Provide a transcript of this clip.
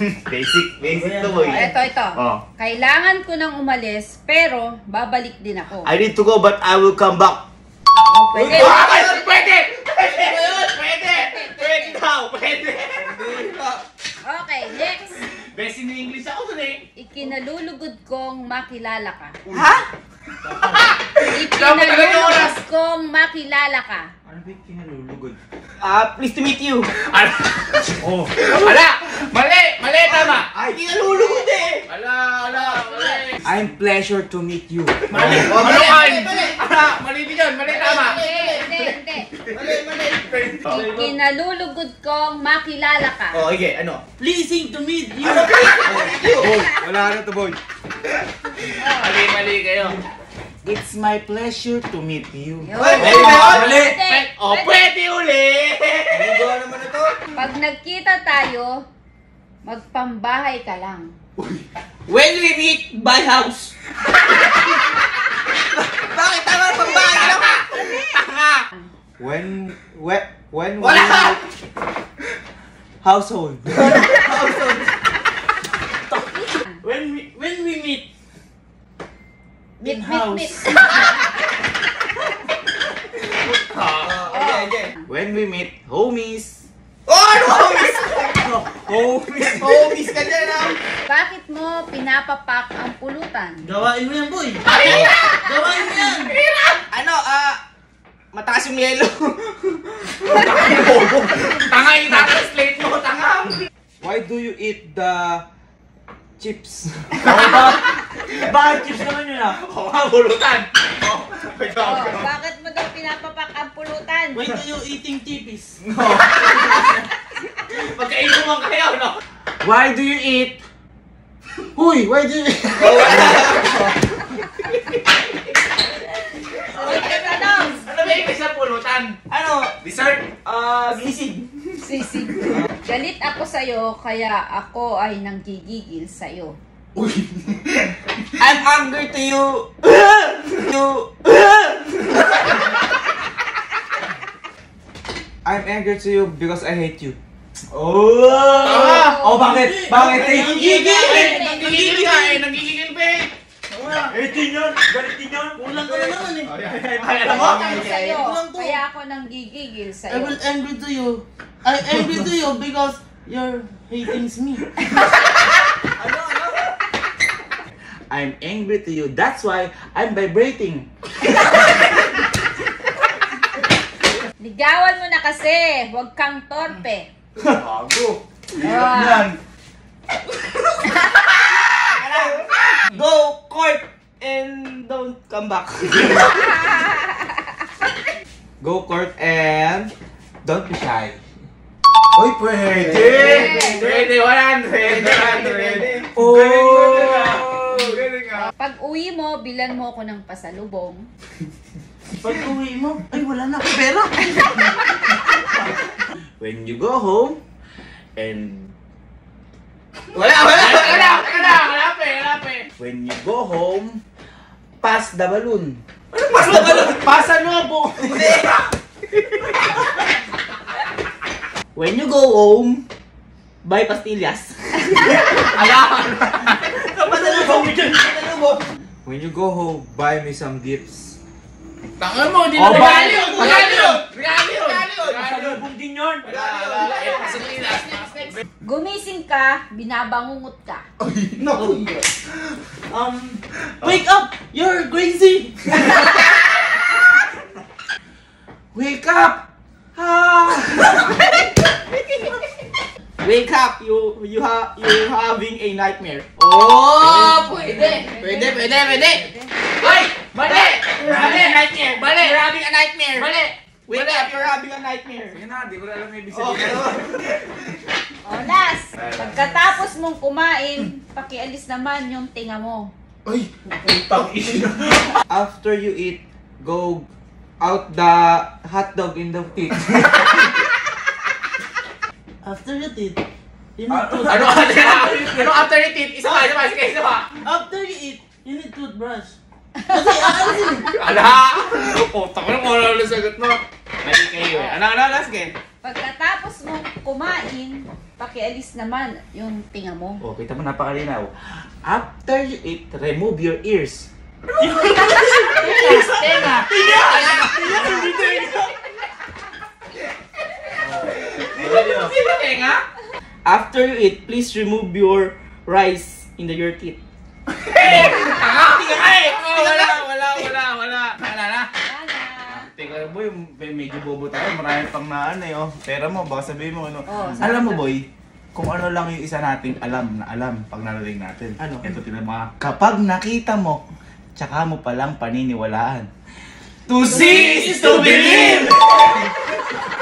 Basic to boy. Ito. Oh. Kailangan ko nang umalis, pero babalik din ako. I need to go but I will come back. Pwede. Pwede. Okay, next. Best in English ako dun Ikinalulugod kong makilala ka. Ha? Ikinalulugod kong makilala ka. Ano ba yung kinalulugod? Pleased to meet you. Oh. Mali, tama. Ay, kinalulugod eh. Mali. I'm pleasure to meet you. Mali din yun. Mali, tama. Hindi. Ikinalulugod kong makilala ka. Oh, okay, ano? Pleasing to meet you. Boy, Wala na to, boy. Mali kayo. It's my pleasure to meet you. Mali. Oh, pwede uli. Naman na to. Pag nagkita tayo, magpambahay ka lang. When we meet, buy house. Bakit tama na pambahay lang? Tanga. When we Wala. meet, household. When we meet, Meet. when we meet, homies. Homies ka dyan, ha? Bakit mo pinapapak ang pulutan? Gawain mo yan, boy. Gawain mo yan. Mataas yung yelo. Tanga yung translate mo, tanga. Why do you eat the chips? Bakit chips naman yun ah? Bulutan. Bakit mo daw pinapapak ang pulutan? Why do you eating chippies? Magkainuman kayo, no? Why do you eat? Huy, why do you eat? Ano ba yung sa pulutan? Dessert? Sisig. Galit ako sa'yo, kaya ako ay nanggigigil sa'yo. I'm angry to you. I'm angry to you because I hate you. Bakit? Nanggigigil pa eh. 18 yun! Galit din yun! Kulang ka na naman eh! Alam mo? Kaya ako nanggigigil I sa'yo. will angry to you. I angry to you because you're hating me. I'm angry to you. That's why I'm vibrating. Ligawan mo na kasi, huwag kang torpe. Bago. Ah. Go court and don't come back. Go court and don't be shy. Uy, pwede! Pwede, 100! Oh! Galing nga. Pag uwi mo, bilan mo ako ng pasalubong. Pag uwi mo, ay wala na ako pera. When you go home and Wala pa eh. when you go home, pass the balloon. Pasa lobo! When you go home, buy pastillas. When you go home, buy me some gifts. Tanga mo, di Oh, na bakit? regalo! Pasalubong din yun. Gumising ka, binabangungot ka. Wake up! You're crazy! Wake up! Wake up! You're having a nightmare. Oh, pwede! Ay! Mali! You're having a nightmare. Wake Mali. up! You're having a nightmare. Sige na, di ko na alam may ibig sabihin. O, last. Pagkatapos mong kumain, pakialis naman yung tinga mo. Ay! Putang ina! After you eat, go out the hot dog in the teeth. After you eat, you need to... Ano after you eat? Isa pa. After you eat, you need toothbrush. Ala! Putak na mo sagot mo. Mali kayo eh. Ano, last game? Pagkatapos mong kumain, pakialis naman yung tinga mo. Oh, kita mo napakalinaw. After you eat, remove your ears. Tenga! Sino tenga? After you eat, please remove your rice in your teeth. Wala na. Ana. Teka boy, medyo bobo tayo. Marami pang na ano eh. Oh. Pera mo, baka sabihin mo ano. Oh, Alam mo boy, kung ano lang yung isa nating alam pag narinig natin. Ano? Ito tinan mo. Kapag nakita mo, tsaka mo palang paniniwalaan. To see is to believe!